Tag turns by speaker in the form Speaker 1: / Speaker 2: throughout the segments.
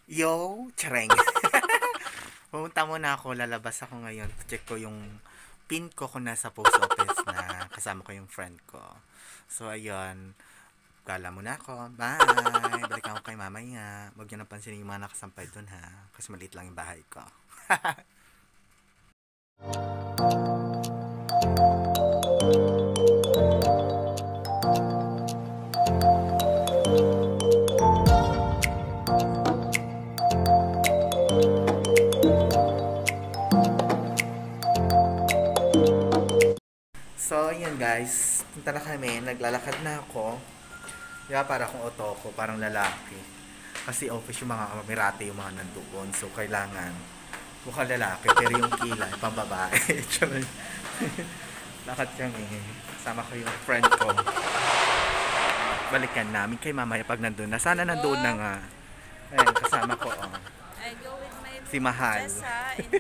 Speaker 1: Yo, chareng. Pumunta muna ako, lalabas ako ngayon. Check ko yung pin ko kung nasa post office na kasama ko yung friend ko. So, ayun. Gala muna ako. Bye! Balik ako kay mamaya. Huwag niyo napansinin yung mga nakasampay dun ha. Kasi maliit lang yung bahay ko. So, yun guys. Punta na kami. Naglalakad na ako. Kaya para akong otoko, parang lalaki. Kasi office yung mga kamirate yung mga nandoon. So, kailangan mukhang lalaki. Pero yung kilay, pambabae. Lakad kami. Kasama ko yung friend ko. Balikan namin kay mamaya pag nandun na. Sana nandun na nga. Ayan, kasama ko. Oh.
Speaker 2: I go with my
Speaker 1: Si Mahal.
Speaker 2: Jessa in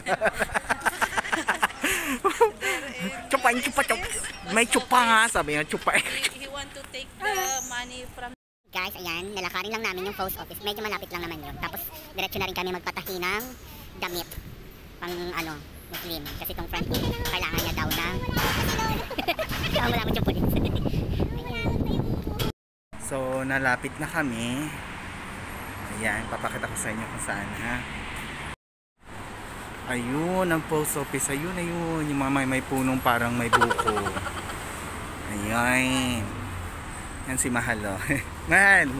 Speaker 1: Chupa, chupa, chupa. May chupa nga. Sabi niya, chupa.
Speaker 2: he want to take the money from
Speaker 3: Guys, ayan, nalakarin lang namin yung post office. Medyo malapit lang naman yun. Tapos, diretso na rin kami magpatahi ng damit. Pang, Muslim. Kasi tong friend ko, kailangan niya daw ng... Kaya malapit yung pulis.
Speaker 1: So, nalapit na kami. Ayan, papakita ko sa inyo kung saan, ha? Ayun, ang post office. Ayun, ayun. Yung mga may punong parang may buko. Ayan. Yan si Mahal, oh. Mahal!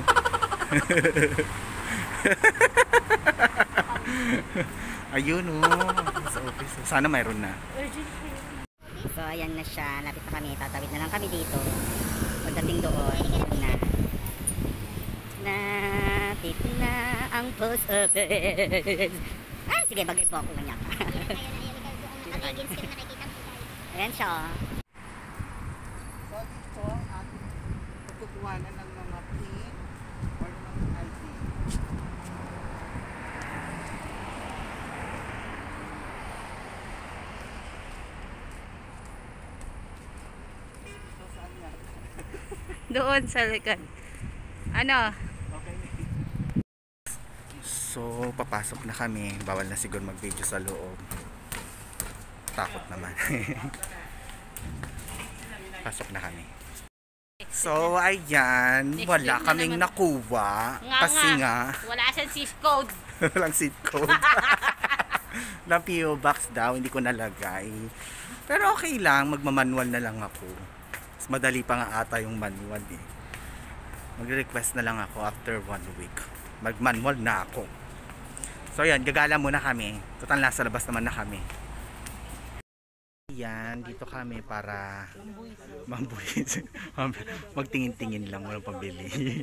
Speaker 1: Ayun, oh. Sa office. Sana mayroon na.
Speaker 3: So, ayan na siya. Lapit na kami. Tatawid na lang kami dito. Pagdating doon, na... Lapit na ang post office. Ah, sige, bagay po ako ganyan. Ayan siya.
Speaker 1: So, dito, ating pagkukuhanan ng mga pin or ng ID. So, saan nga?
Speaker 2: doon sa likod. Ano?
Speaker 1: Okay. So, papasok na kami. Bawal na siguro mag-video sa loob. Takot naman. Pasok na kami. So, ayan. Wala kaming nakuha. Kasi nga,
Speaker 2: Wala siyang zip code.
Speaker 1: walang seat code. Na PO box daw, hindi ko nalagay. Pero okay lang, magmamanual na lang ako. Mas madali pa nga ata yung manual eh. Mag-request na lang ako after 1 week. Mag-manual na ako. So yan, gagala muna kami. Total nasa labas naman na kami. Yan, dito kami para mambuhit. Magtingin-tingin lang, walang pambili.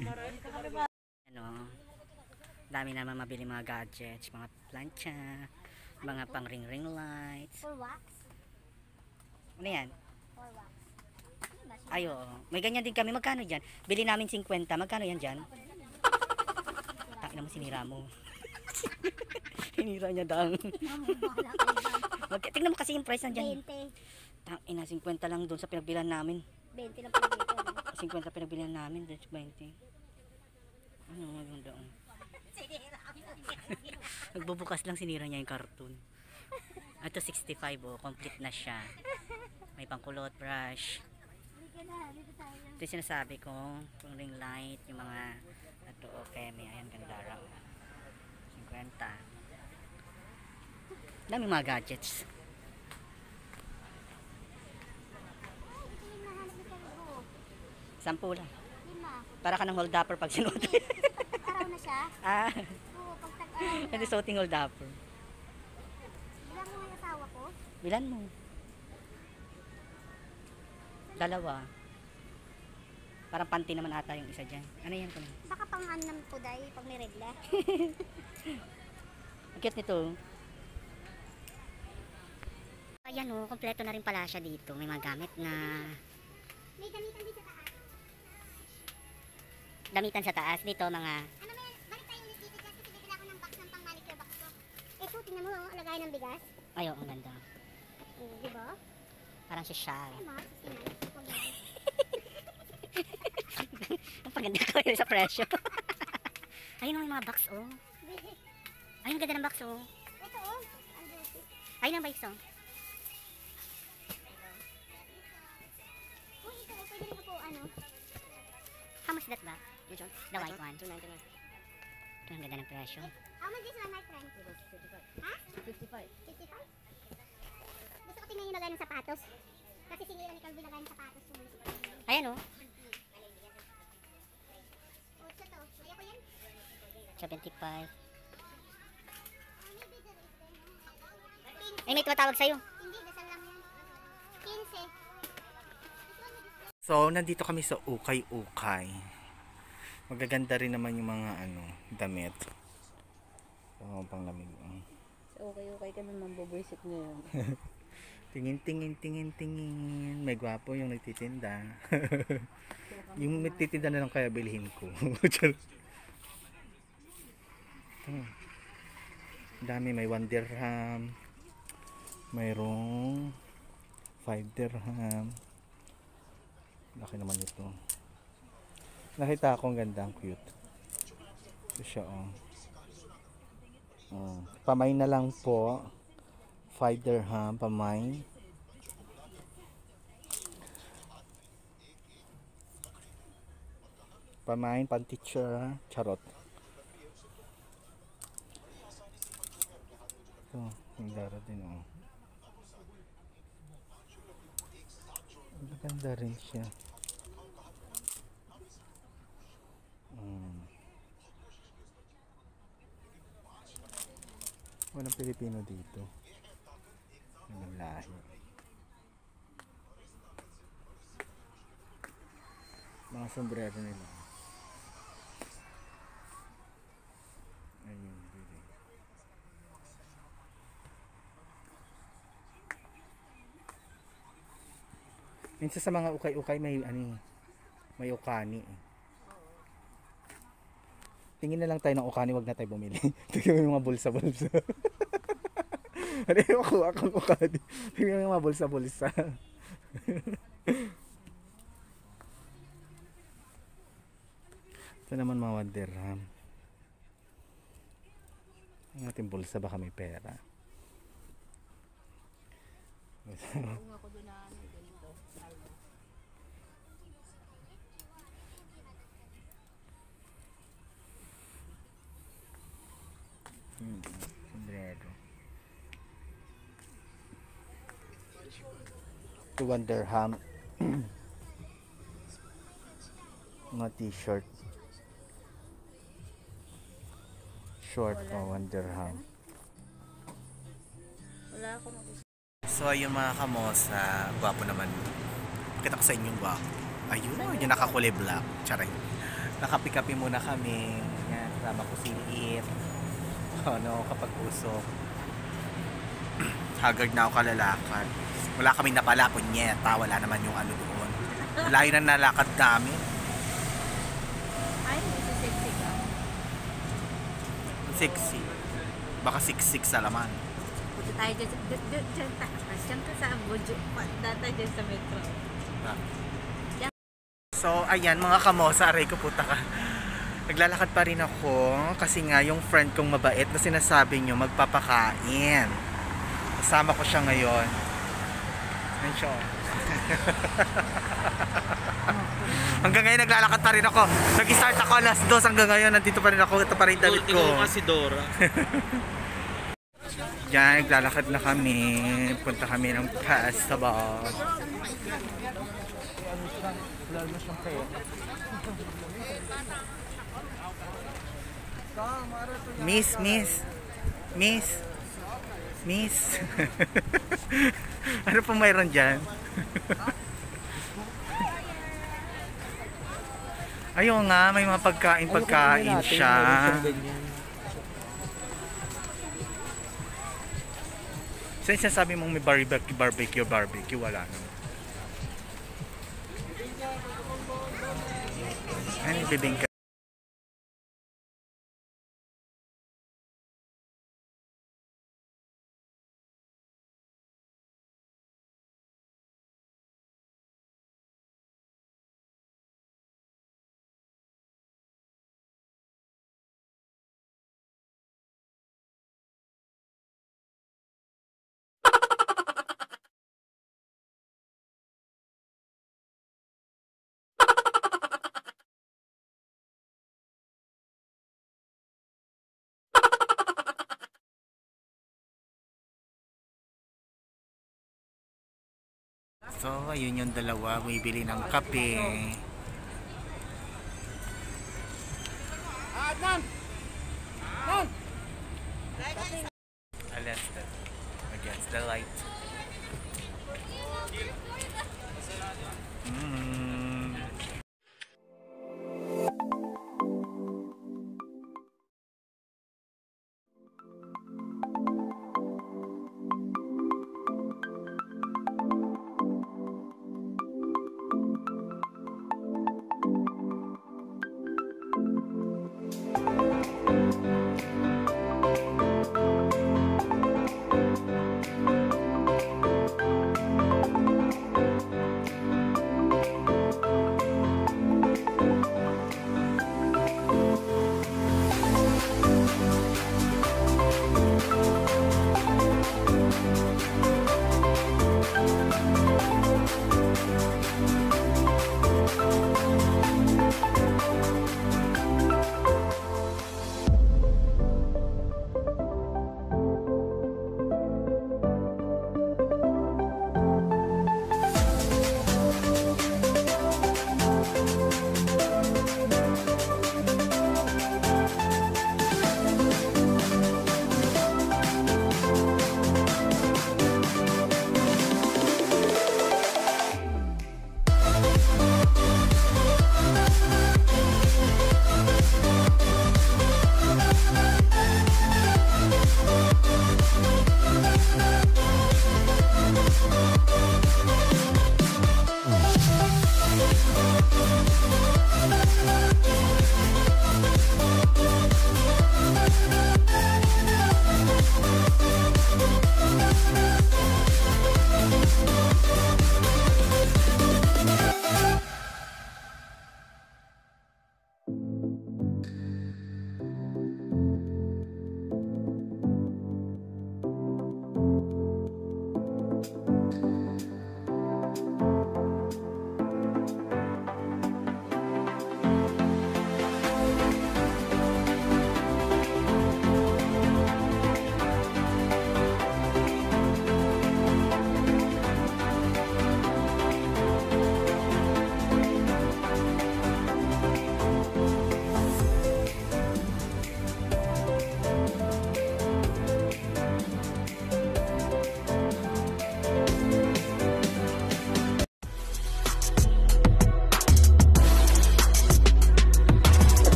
Speaker 3: Dami naman mabili mga gadgets, mga plancha, mga pang ring lights.
Speaker 4: For wax?
Speaker 3: Ano yan?
Speaker 4: For wax.
Speaker 3: Ayo, may ganyan din kami. Magkano dyan? Bili namin 50. Magkano yan dyan? Takin mo, sinira mo. Sinira niya daw. Tingnan mo kasi yung price nandiyan.
Speaker 4: 20.
Speaker 3: Tangina, 50 lang doon sa pinagbilan namin.
Speaker 4: 20 lang pala dito. No?
Speaker 3: 50 pinagbilan namin, that's 20. Ano yung doon? Nagbubukas lang, sinira niya yung cartoon. Ito 65 oh, complete na siya. May pangkulot, brush. Ito yung sinasabi ko, yung ring light, yung mga ito, okay, may ayan, ganda raw. 50. Daming mga gadgets. Sampu lang.
Speaker 4: 5.
Speaker 3: Para ka ng hold upper pag sinuot.
Speaker 4: Araw na siya?
Speaker 3: Ah,
Speaker 4: Oo, pag tag-araw na.
Speaker 3: hindi suoting hold upper.
Speaker 4: Bilang mo yung asawa ko?
Speaker 3: Bilan mo. Dalawa. Parang panty naman ata yung isa dyan. Ano yan ko?
Speaker 4: Baka pang anam po dahil pag may regla.
Speaker 3: Ang cute nito. Ayan o, kompleto na rin pala siya dito. May mga gamit na
Speaker 4: May gamitan din sa taas.
Speaker 3: damitan sa taas. Dito mga,
Speaker 4: Ano may, balik tayo ulit dito kasi bibili ako ng box ng pang manicure box ko. Eh so, tingnan mo, oh, alagay ng bigas.
Speaker 3: ayo, ang ganda.
Speaker 4: Di ba?
Speaker 3: Parang si Shal.
Speaker 4: Ay, mahal, 69. Huwag yan.
Speaker 3: Ang paganda ko yun sa presyo. Ayun o, may mga box oh. Ay, ang ganda ng box, oh.
Speaker 4: Ito oh. Ang juicy.
Speaker 3: Ayun ang bikes, oh.
Speaker 4: Uy, ito oh. Pwede rin ako ano.
Speaker 3: How much that ba? The white one. 299. Ito ang ganda ng presyo.
Speaker 4: How much this one, my friend? 55. Ha? 55. 55? Gusto ko tingnan yung lagay ng sapatos. Kasi sinira ni Calvin lagay ng sapatos.
Speaker 3: Ayan, oh.
Speaker 4: Oh, ito to. Kaya ko yan?
Speaker 3: 75.
Speaker 4: Maybe there is then.
Speaker 3: Ay, may tumatawag sa'yo.
Speaker 4: Hindi, dasal lang yan. 15.
Speaker 1: So, nandito kami sa Ukay-Ukay. Magaganda rin naman yung mga damit. So, pang lamig.
Speaker 2: So, okay kami mamboboysit ngayon.
Speaker 1: Tingin. May gwapo yung nagtitinda. Yung nagtitinda na lang kaya bilhin ko. Dami, may 1 dirham. Mayroong 5 dirham. Laki naman ito. Nakita ko ang ganda, ang cute. Ito siya, oh. Pamay na lang po. 5 dirham, pamay. Pamay, pan-teacher, charot. Ito, ang dara din, oh. Maganda rin siya. Walang Pilipino dito. Walang lahi. Mga sombrero nila. Ayun, bili. Minsan sa mga ukay-ukay may may ukani. Tingin na lang tayo ng ukani, wag na tayo bumili. Tingnan mo yung mga bulsa-bulsa. Ano yung makuha kang ukani? Tingnan mo yung mga bulsa-bulsa. Ito naman mga 1 dirham. Ang ating bulsa, baka may pera.
Speaker 2: Kung ako doon na ganito.
Speaker 1: Sombrero. 1 dirham. Mga t-shirt. Short o 1 dirham.
Speaker 2: Wala akong
Speaker 1: So ayun mga kamosa, gwapo naman. Kita ko sa inyong gwapo. Ayun, yung nakakulay black. Charay. Nakapi-kapi muna kami. Yan, kasama ko si It. Ano, kapag usok. Haggard na ako kalalakad. Wala kami napala, punyeta. Wala naman yung doon. Layo na nalakad namin.
Speaker 2: ay, sexy ka.
Speaker 1: Sexy. Baka siksik sa laman.
Speaker 2: Punta tayo dyan ka sa Ambojo. Data dyan sa metro.
Speaker 1: So, ayan mga kamosa, aray ko puta ka. Naglalakad pa rin ako kasi nga yung friend kong mabait na sinasabi nyo magpapakain. Kasama ko siya ngayon. Ayan siya. Hanggang ngayon naglalakad pa rin ako. Nag-start ako alas 2 hanggang ngayon. Nandito pa rin ako. Ito pa rin damit ko.
Speaker 5: Ikaw kasi Dora.
Speaker 1: Yan, naglalakad na kami. Punta kami ng festival. Miss. Ano pa mayroon dyan? Ayun nga, may mga pagkain siya. Saan siya sabi mong may barbecue, wala naman. Ano yung bibingka? So, ayun yung dalawa. Bumibili ng kape. Against the light.